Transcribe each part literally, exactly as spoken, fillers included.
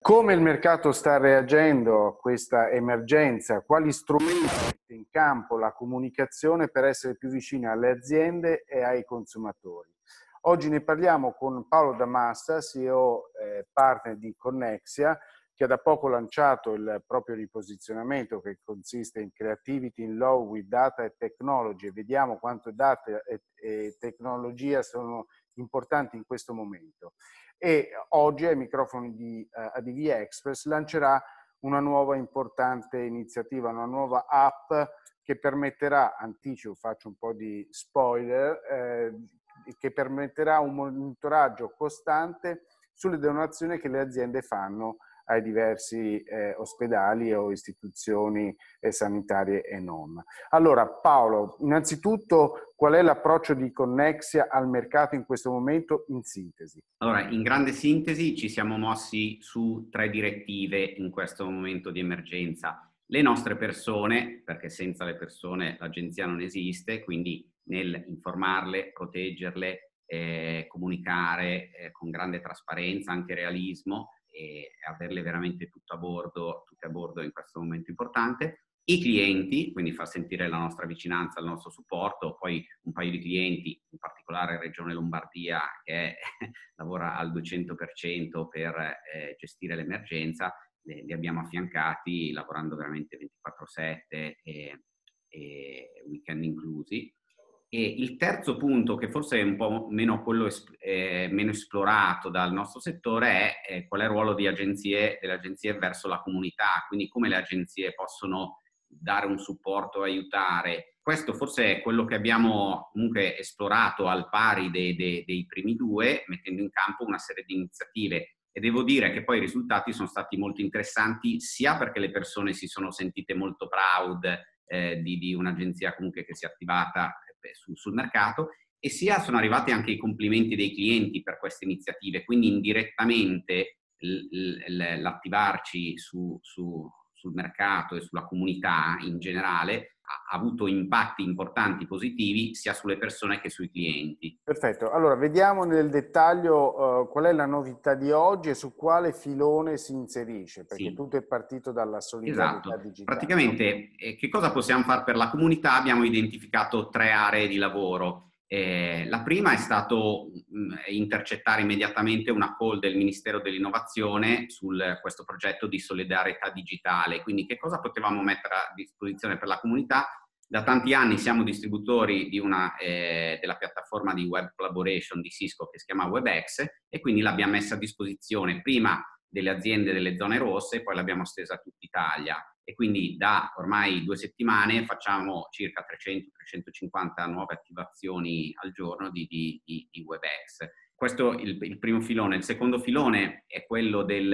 Come il mercato sta reagendo a questa emergenza? Quali strumenti mette in campo la comunicazione per essere più vicini alle aziende e ai consumatori? Oggi ne parliamo con Paolo Damassa, C E O e partner di Connexia, che ha da poco lanciato il proprio riposizionamento che consiste in Creativity in Law with Data e Technology, e vediamo quanto data e, e tecnologia sono importanti in questo momento. E oggi ai microfoni di uh, A D V Express lancerà una nuova importante iniziativa, una nuova app che permetterà, anticipo, faccio un po' di spoiler, eh, che permetterà un monitoraggio costante sulle donazioni che le aziende fanno ai diversi eh, ospedali o istituzioni eh, sanitarie e non. Allora Paolo, innanzitutto qual è l'approccio di Connexia al mercato in questo momento in sintesi? Allora, in grande sintesi ci siamo mossi su tre direttive in questo momento di emergenza. Le nostre persone, perché senza le persone l'agenzia non esiste, quindi nel informarle, proteggerle, eh, comunicare eh, con grande trasparenza, anche realismo, e averle veramente tutto a bordo, tutte a bordo in questo momento importante. I clienti, quindi far sentire la nostra vicinanza, il nostro supporto, poi un paio di clienti, in particolare Regione Lombardia, che lavora al duecento per cento per eh, gestire l'emergenza, li, li abbiamo affiancati lavorando veramente ventiquattro sette e, e weekend inclusi. E il terzo punto, che forse è un po' meno, quello es eh, meno esplorato dal nostro settore, è eh, qual è il ruolo di agenzie, delle agenzie verso la comunità, quindi come le agenzie possono dare un supporto, aiutare. Questo forse è quello che abbiamo comunque esplorato al pari dei, dei, dei primi due, mettendo in campo una serie di iniziative. E devo dire che poi i risultati sono stati molto interessanti, sia perché le persone si sono sentite molto proud eh, di, di un'agenzia comunque che si è attivata Sul, sul mercato, e sia sono arrivati anche i complimenti dei clienti per queste iniziative, quindi indirettamente l'attivarci su, su, sul mercato e sulla comunità in generale ha avuto impatti importanti positivi sia sulle persone che sui clienti. Perfetto, allora vediamo nel dettaglio uh, qual è la novità di oggi e su quale filone si inserisce, perché Sì. tutto è partito dalla solidarietà Esatto. digitale. Praticamente eh, che cosa possiamo fare per la comunità? Abbiamo identificato tre aree di lavoro. Eh, la prima è stato mh, intercettare immediatamente una call del Ministero dell'Innovazione su questo progetto di solidarietà digitale. Quindi che cosa potevamo mettere a disposizione per la comunità? Da tanti anni siamo distributori di una, eh, della piattaforma di web collaboration di Cisco che si chiama WebEx, e quindi l'abbiamo messa a disposizione prima delle aziende delle zone rosse e poi l'abbiamo stesa a tutta Italia. E quindi da ormai due settimane facciamo circa trecento trecentocinquanta nuove attivazioni al giorno di, di, di, di WebEx. Questo è il, il primo filone. Il secondo filone è quello del,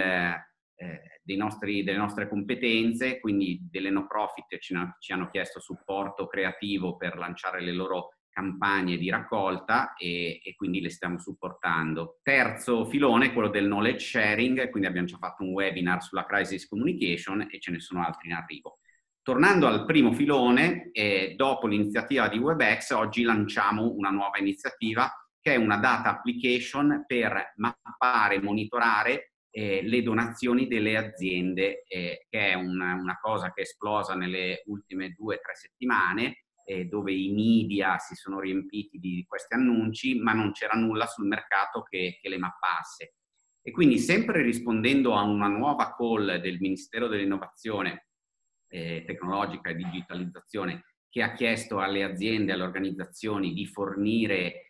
eh, dei nostri, delle nostre competenze, quindi delle no profit ci, ci hanno chiesto supporto creativo per lanciare le loro campagne di raccolta e, e quindi le stiamo supportando. Terzo filone, quello del knowledge sharing, quindi abbiamo già fatto un webinar sulla crisis communication e ce ne sono altri in arrivo. Tornando al primo filone, eh, dopo l'iniziativa di WebEx, oggi lanciamo una nuova iniziativa che è una data application per mappare e monitorare eh, le donazioni delle aziende, eh, che è una, una cosa che è esplosa nelle ultime due o tre settimane, Eh, dove i media si sono riempiti di questi annunci, ma non c'era nulla sul mercato che, che le mappasse. E quindi, sempre rispondendo a una nuova call del Ministero dell'Innovazione eh, Tecnologica e Digitalizzazione, che ha chiesto alle aziende e alle organizzazioni di fornire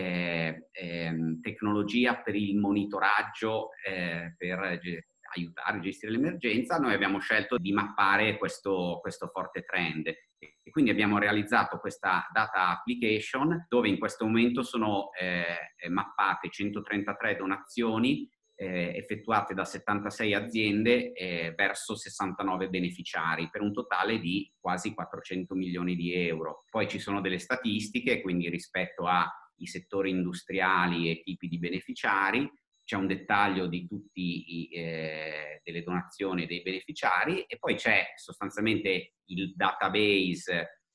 eh, eh, tecnologia per il monitoraggio, eh, per aiutare a gestire l'emergenza, noi abbiamo scelto di mappare questo, questo forte trend. E quindi abbiamo realizzato questa data application dove in questo momento sono eh, mappate centotrentatré donazioni eh, effettuate da settantasei aziende eh, verso sessantanove beneficiari, per un totale di quasi quattrocento milioni di euro. Poi ci sono delle statistiche, quindi rispetto ai settori industriali e tipi di beneficiari, c'è un dettaglio di tutti i, eh, delle donazioni dei beneficiari, e poi c'è sostanzialmente il database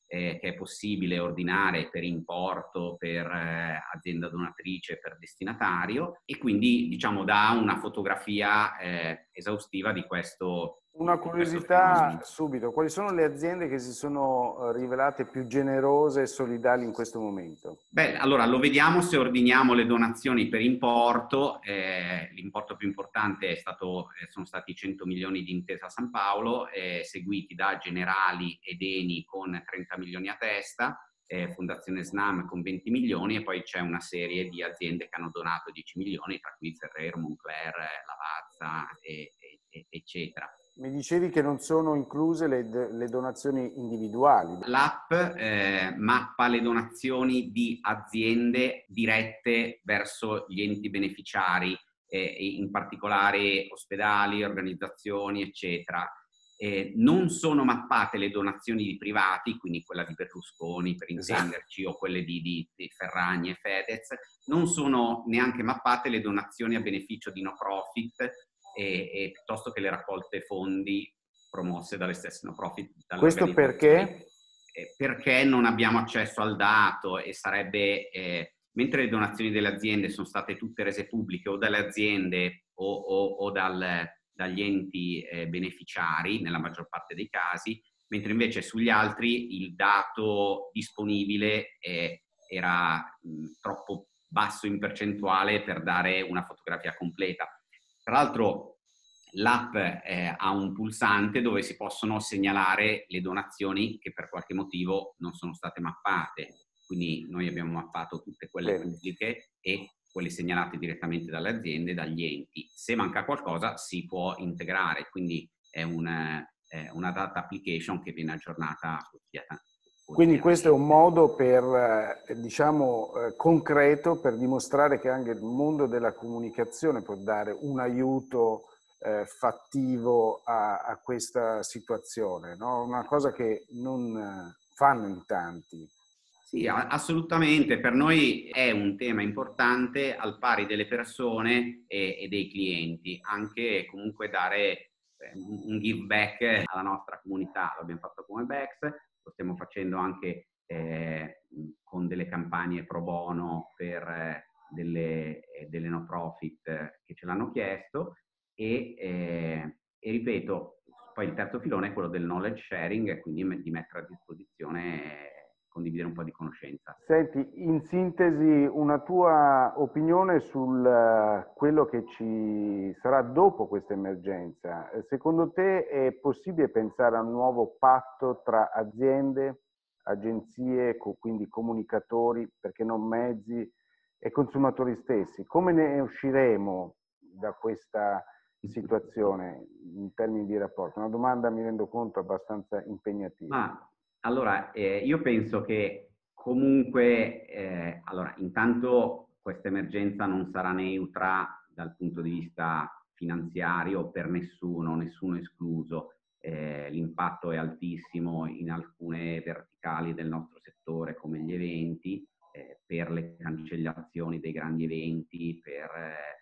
eh, che è possibile ordinare per importo, per eh, azienda donatrice, per destinatario, e quindi diciamo dà una fotografia eh, esaustiva di questo, Una di questo curiosità fenomeno. subito, quali sono le aziende che si sono eh, rivelate più generose e solidali in questo momento? Beh, allora lo vediamo se ordiniamo le donazioni per importo. Eh, l'importo più importante è stato, eh, sono stati cento milioni di Intesa San Paolo, eh, seguiti da Generali ed Eni con trenta milioni a testa, eh, Fondazione Snam con venti milioni, e poi c'è una serie di aziende che hanno donato dieci milioni, tra cui Ferrero, Moncler, Lavazza, e, e, eccetera. Mi dicevi che non sono incluse le, le donazioni individuali. L'app eh, mappa le donazioni di aziende dirette verso gli enti beneficiari, eh, in particolare ospedali, organizzazioni, eccetera. Eh, non sono mappate le donazioni di privati, quindi quella di Berlusconi, per intenderci, esatto, o quelle di, di, di Ferragni e Fedez. Non sono neanche mappate le donazioni a beneficio di no profit, e, e piuttosto che le raccolte fondi promosse dalle stesse no profit. Questo perché? Eh, perché non abbiamo accesso al dato, e sarebbe, eh, mentre le donazioni delle aziende sono state tutte rese pubbliche o dalle aziende o, o, o dal, dagli enti eh, beneficiari, nella maggior parte dei casi, mentre invece sugli altri il dato disponibile eh, era mh, troppo basso in percentuale per dare una fotografia completa. Tra l'altro l'app eh, ha un pulsante dove si possono segnalare le donazioni che per qualche motivo non sono state mappate. Quindi noi abbiamo mappato tutte quelle Bene. pubbliche e quelle segnalate direttamente dalle aziende e dagli enti. Se manca qualcosa si può integrare, quindi è una, eh, una data application che viene aggiornata quotidianamente. Quindi questo è un modo per, eh, diciamo, eh, concreto per dimostrare che anche il mondo della comunicazione può dare un aiuto eh, fattivo a, a questa situazione, no? Una cosa che non eh, fanno in tanti. Sì, assolutamente. Per noi è un tema importante al pari delle persone e, e dei clienti, anche comunque dare un give back alla nostra comunità. L'abbiamo fatto come Bex, lo stiamo facendo anche eh, con delle campagne pro bono per eh, delle, eh, delle no profit che ce l'hanno chiesto, e, eh, e ripeto, poi il terzo filone è quello del knowledge sharing, quindi di mettere a disposizione, condividere un po' di conoscenza. Senti, in sintesi, una tua opinione sul uh, quello che ci sarà dopo questa emergenza. Secondo te è possibile pensare a un nuovo patto tra aziende, agenzie, co quindi comunicatori, perché non mezzi, e consumatori stessi? Come ne usciremo da questa situazione in termini di rapporto? Una domanda, mi rendo conto, abbastanza impegnativa. Ma allora, eh, io penso che comunque, eh, allora, intanto questa emergenza non sarà neutra dal punto di vista finanziario per nessuno, nessuno escluso. Eh, l'impatto è altissimo in alcune verticali del nostro settore, come gli eventi, eh, per le cancellazioni dei grandi eventi, per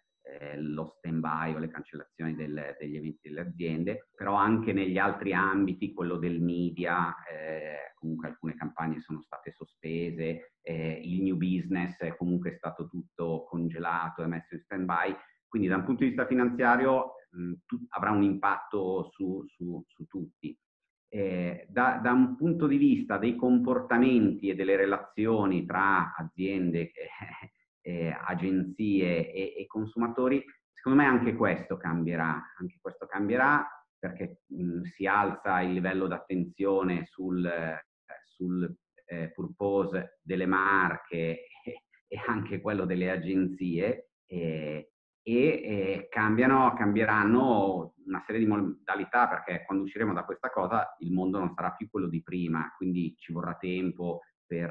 eh, lo stand-by o le cancellazioni del, degli eventi delle aziende, però anche negli altri ambiti, quello del media, eh, comunque alcune campagne sono state sospese, eh, il new business è comunque stato tutto congelato e messo in stand-by, quindi da un punto di vista finanziario mh, tu, avrà un impatto su, su, su tutti. Eh, da, da un punto di vista dei comportamenti e delle relazioni tra aziende, eh, eh, agenzie e, e consumatori, secondo me anche questo cambierà, anche questo cambierà perché mh, si alza il livello d'attenzione sul, eh, sul eh, purpose delle marche e, e anche quello delle agenzie, eh, e eh, cambiano, cambieranno una serie di modalità, perché quando usciremo da questa cosa il mondo non sarà più quello di prima, quindi ci vorrà tempo per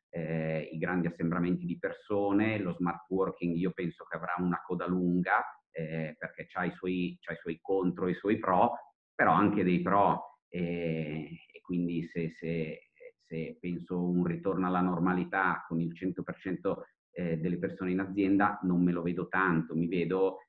eh, i grandi assembramenti di persone. Lo smart working io penso che avrà una coda lunga, eh, perché c'ha i, suoi, c'ha i suoi contro e i suoi pro, però anche dei pro, eh, e quindi se, se, se penso un ritorno alla normalità con il cento per cento eh, delle persone in azienda non me lo vedo tanto, mi vedo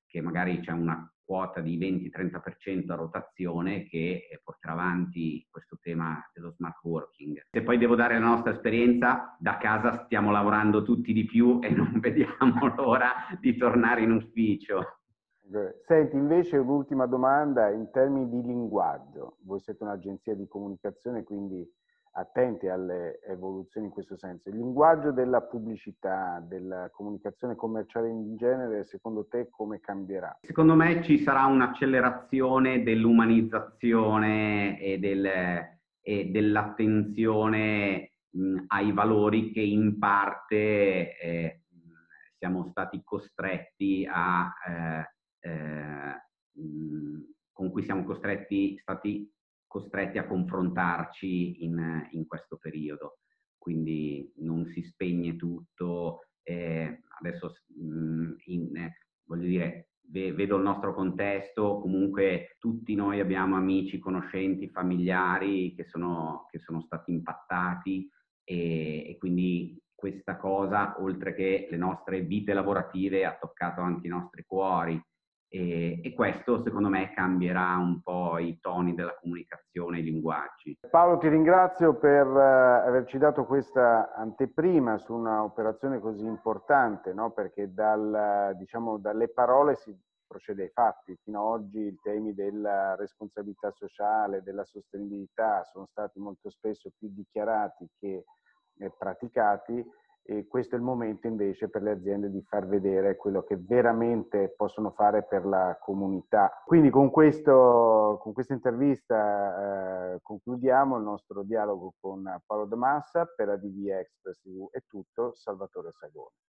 che magari c'è una quota di venti trenta per cento a rotazione che porterà avanti questo tema dello smart working. Se poi devo dare la nostra esperienza, da casa stiamo lavorando tutti di più e non vediamo l'ora di tornare in ufficio. Senti, invece un'ultima domanda in termini di linguaggio. Voi siete un'agenzia di comunicazione, quindi attenti alle evoluzioni in questo senso. Il linguaggio della pubblicità, della comunicazione commerciale in genere, secondo te come cambierà? Secondo me ci sarà un'accelerazione dell'umanizzazione e, del, e dell'attenzione mh, ai valori che in parte eh, siamo stati costretti a eh, eh, mh, con cui siamo costretti, stati costretti a confrontarci in, in questo periodo. Quindi non si spegne tutto. Eh, adesso mh, in, eh, voglio dire, vedo il nostro contesto, comunque tutti noi abbiamo amici, conoscenti, familiari che sono, che sono stati impattati e, e quindi questa cosa, oltre che le nostre vite lavorative, ha toccato anche i nostri cuori. E, e questo secondo me cambierà un po' i toni della comunicazione, i linguaggi. Paolo, ti ringrazio per uh, averci dato questa anteprima su un'operazione così importante, no? Perché dal, diciamo, dalle parole si procede ai fatti. Fino ad oggi i temi della responsabilità sociale, della sostenibilità sono stati molto spesso più dichiarati che eh, praticati. E questo è il momento invece per le aziende di far vedere quello che veramente possono fare per la comunità. Quindi con, questo, con questa intervista eh, concludiamo il nostro dialogo con Paolo De Massa. Per A D V Express T V è tutto. Salvatore Sagone.